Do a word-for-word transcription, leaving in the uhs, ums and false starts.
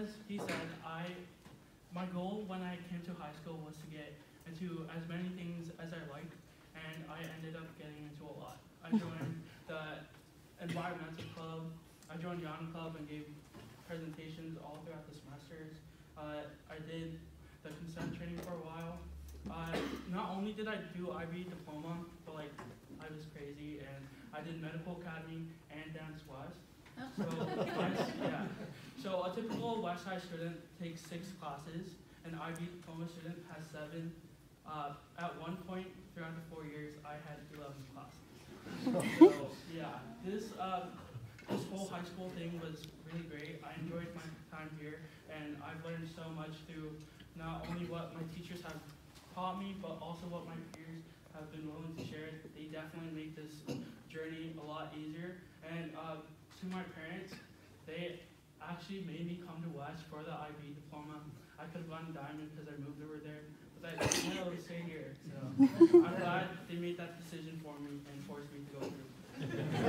as he said, I my goal when I came to high school was to get into as many things as I liked, and I ended up getting into a lot. I joined the environmental club, I joined Yarn Club and gave presentations all throughout the semesters. Uh, I did the consent training for a while. Uh, not only did I do I B diploma, but like I was crazy, and I did medical academy and dance west. So, yeah. So a typical West Side student takes six classes. An I B diploma student has seven. Uh, at one point throughout the four years, I had eleven classes. So yeah, this uh, this whole high school thing was really great. I enjoyed my time here, and I've learned so much through not only what my teachers have taught me, but also what my peers have been willing to share. They definitely make this journey a lot easier. And uh, to my parents, they actually made me come to West for the I B diploma. I could have gone Diamond because I moved over there, but I didn't know to stay here. So I'm glad they made that decision for me and forced me to go through.